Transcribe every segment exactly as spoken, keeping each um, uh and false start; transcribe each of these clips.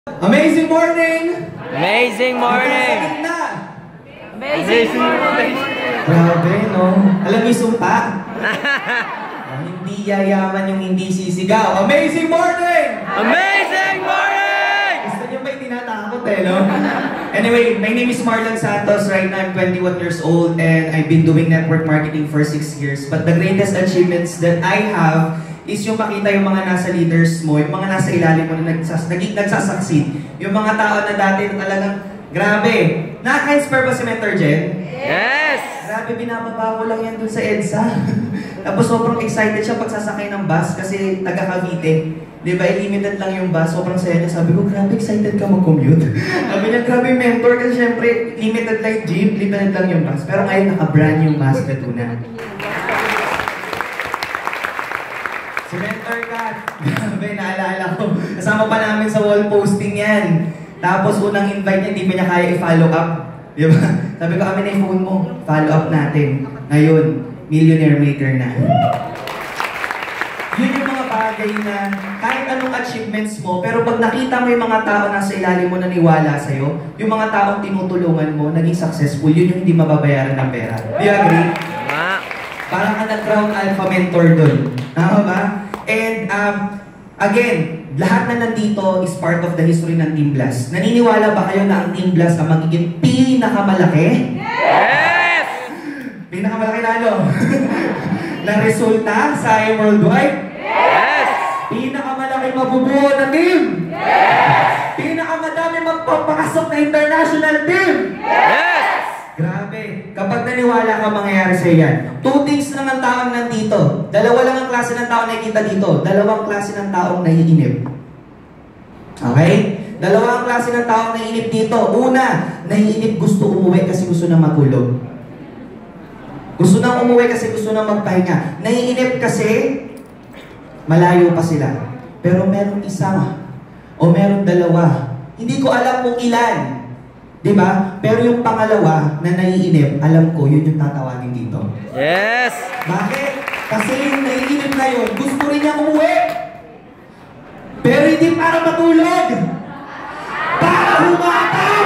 Amazing morning! Amazing morning! Amazing morning! Grabe, no? Alam mo yung sumpa? Oh, hindi yayaman yung hindi sisigaw. Amazing morning! Amazing morning! Gusto niyo ba yung tinatakot eh, no? Anyway, my name is Marlon Santos. Right now, I'm twenty-one years old and I've been doing network marketing for six years. But the greatest achievements that I have is yung makita yung mga nasa leaders mo, yung mga nasa ilalim mo na nagsas naging nagsasucceed. Yung mga tao na dati na talagang, grabe. Nakaka-inspire ba si Mentor Jen? Yes! Grabe, binababa ko lang yan dun sa EDSA. Tapos sobrang excited siya pagsasakay ng bus kasi taga Cavite. Di ba, limited lang yung bus, sobrang saya niya. Sabi ko, grabe, excited ka mag-commute. Sabi niya, grabe, mentor, kasi syempre, limited lang yung jeep, limited lang yung bus. Pero ngayon, naka-brand yung bus na tuna. Si Mentor Kat, grabe, naalala ko. Kasama pa namin sa wall posting yan. Tapos unang invite niya, hindi pa niya kaya i-follow up. Di ba? Sabi ko, kami na yung phone mo, follow up natin. Ngayon, millionaire maker na. Yun yung mga bagay na kahit anong achievements mo, pero pag nakita mo yung mga tao nasa ilalim mo naniwala sa'yo, yung mga taong tinutulungan mo, naging successful, yun yung hindi mababayaran ng pera. Do you agree? Ma. Parang ka nag-ground alpha mentor dun. Tama ba? And um, again, lahat na nandito is part of the history ng Team Blast. Naniniwala ba kayo na ang Team Blast ang magiging pinakamalaki? Yes! Pinakamalaki na ano? na resulta sa worldwide? Yes! Pinakamalaki mabubuo na team? Yes! Pinakamadami magpapakasok na international team? Yes! Grabe, kapag naniwala ka mangyayari sa yan. Two things lang ang taong nandito. Dalawa lang ang klase ng taong nakikita dito. Dalawang klase ng taong naiinip. Okay? Dalawang klase ng taong naiinip dito. Una, naiinip gusto umuwi kasi gusto na matulog. Gusto nang umuwi kasi gusto nang magpahinga. Naiinip kasi malayo pa sila. Pero meron isa o meron dalawa. Hindi ko alam kung ilan. Diba? Pero yung pangalawa na naiinip, alam ko, yun yung tatawagin dito. Yes! Bakit? Kasi yung naiinip na yun, gusto rin niya umuwi. Pero hindi para matulog. Para humataw!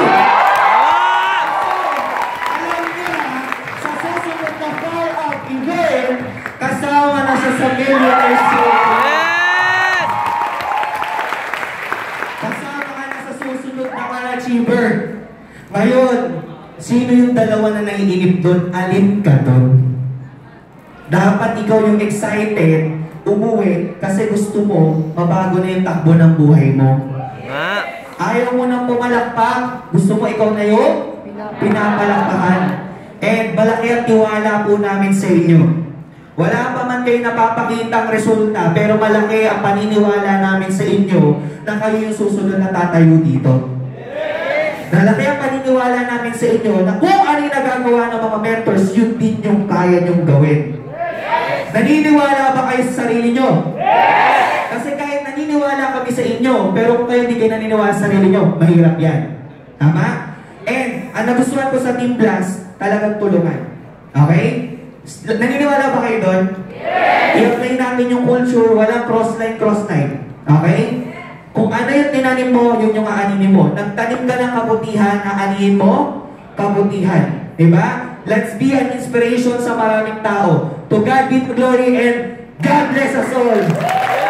Alam niya, sa susunod na far out event, kasama na siya sa millionaire circle. Yes! Kasama ka na sa susunod na ka-achiever. Ngayon, sino yung dalawa na naiinip doon? Alin ka doon? Dapat ikaw yung excited, umuwi, kasi gusto mo, mabago na yung takbo ng buhay mo. Ma. Ayaw mo nang pumalakpak, gusto mo ikaw na yung pinapalakpakan. And malaki ang tiwala po namin sa inyo. Wala pa man kayo napapakitang resulta, pero malaki ang paniniwala namin sa inyo na kayo yung susunod na tatayo dito. Nalaki ang paniniwala namin sa inyo na kung ano yung nagagawa ng mga mentors, yun din yung kaya nyong gawin. Yes! Naniniwala ba kayo sa sarili nyo? Yes! Kasi kahit naniniwala kami sa inyo, pero kung kayo hindi kayo naniniwala sa sarili nyo, mahirap yan. Tama? And ang nagustuhan ko sa Team Blast, talagang tulungan. Okay? Naniniwala ba kayo doon? Yes! I-apply namin yung culture, walang cross-line, cross-line. Okay? Kung ano yung tinanim mo, yun yung aaninin mo. Nagtanim ka ng kabutihan, aaninin mo, kabutihan. Diba? Let's be an inspiration sa maraming tao. To God be the glory and God bless us all.